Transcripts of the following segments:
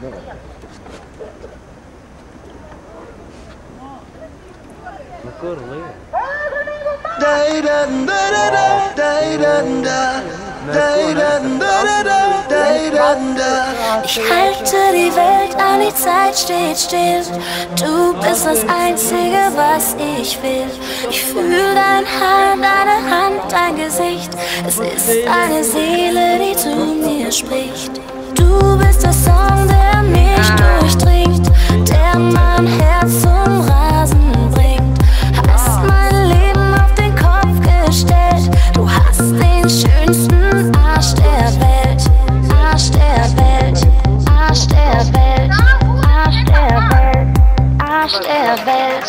Ich halte die Welt an, die Zeit steht still. Du bist das Einzige, was ich will. Ich fühle dein Haar, deine Hand, dein Gesicht. Es ist deine Seele, die zu mir spricht. Du bist der Song, der mich durchdringt, der mein Herz zum Rasen bringt. Hast mein Leben auf den Kopf gestellt. Du hast den schönsten Arsch der Welt. Arsch der Welt, Arsch der Welt, Arsch der Welt, Arsch der Welt.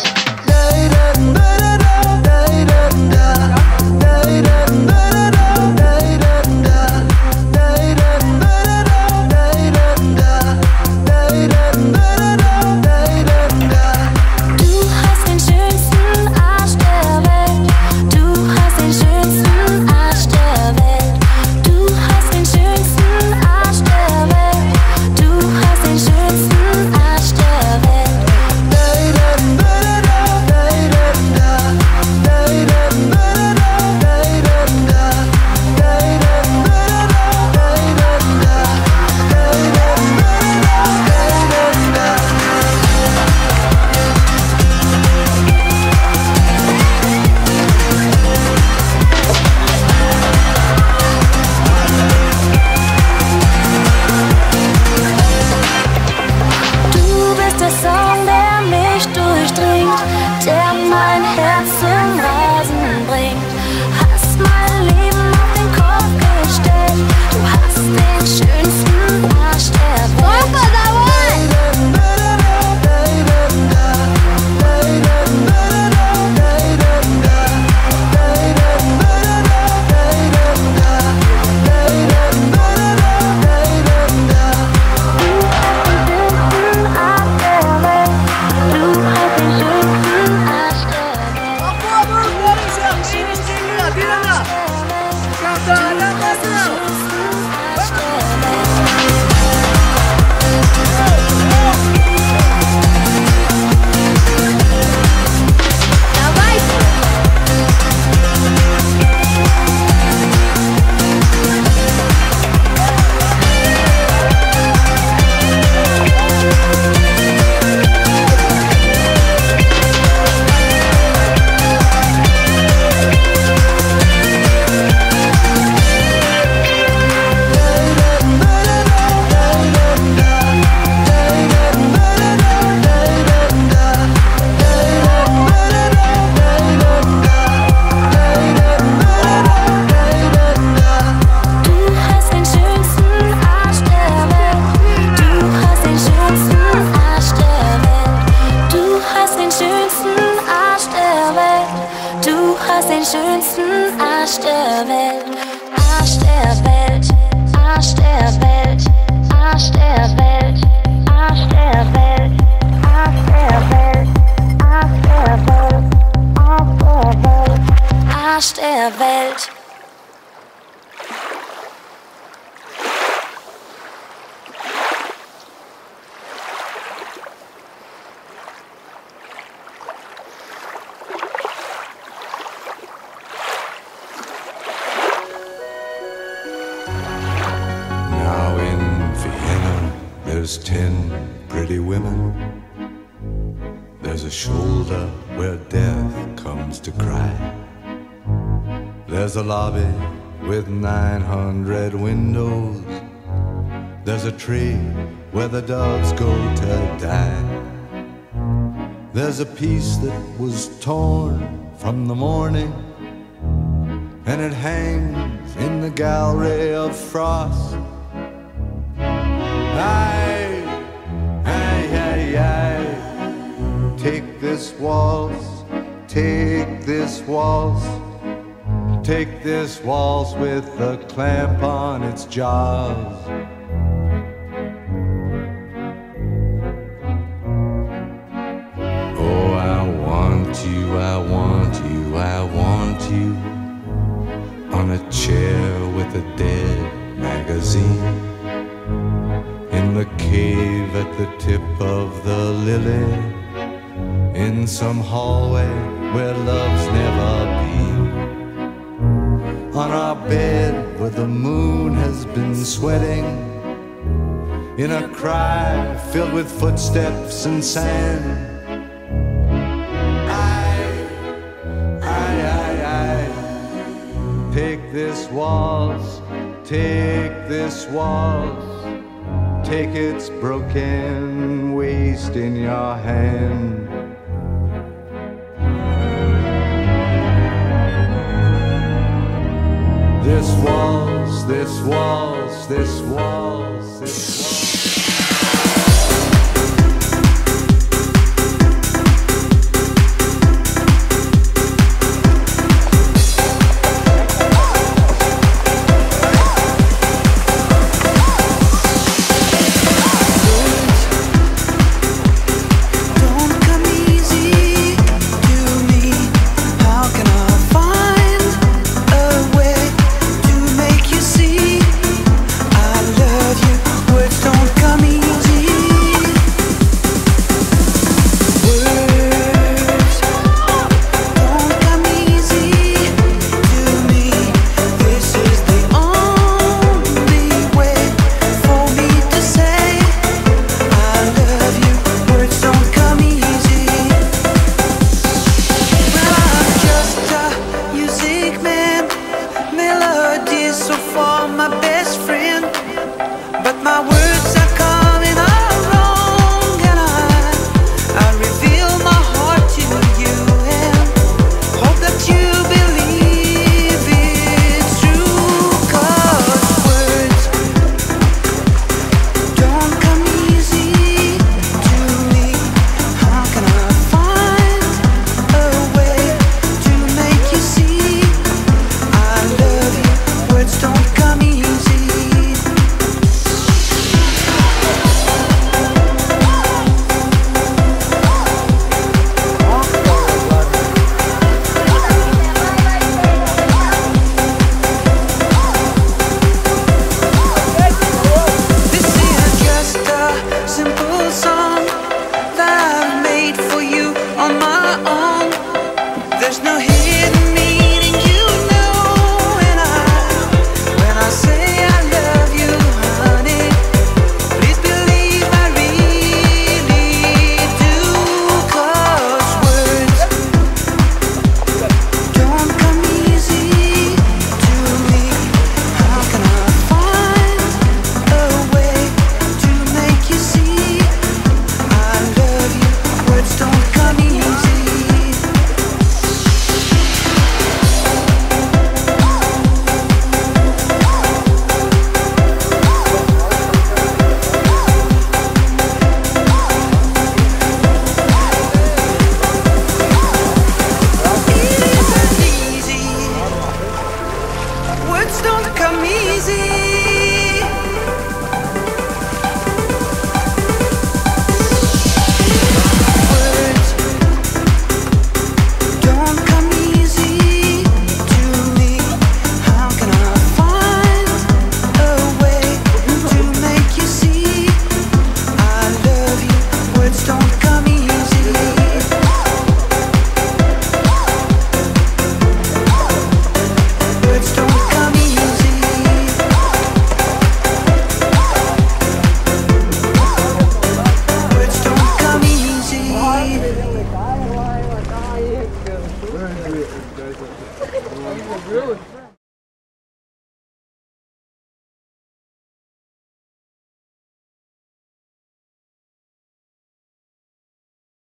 There's 10 pretty women. There's a shoulder where death comes to cry. There's a lobby with 900 windows. There's a tree where the doves go to die. There's a piece that was torn from the morning, and it hangs in the gallery of frost. Aye, aye, aye, aye. Take this waltz, take this waltz, take this waltz with a clamp on its jaws. Oh, I want you, I want you, I want you on a chair with a dead magazine. In In a cave at the tip of the lily, in some hallway where love's never been, on our bed where the moon has been sweating, in a cry filled with footsteps and sand. Take this waltz, take this waltz, take its broken waist in your hand. This waltz, this waltz, this waltz, this waltz.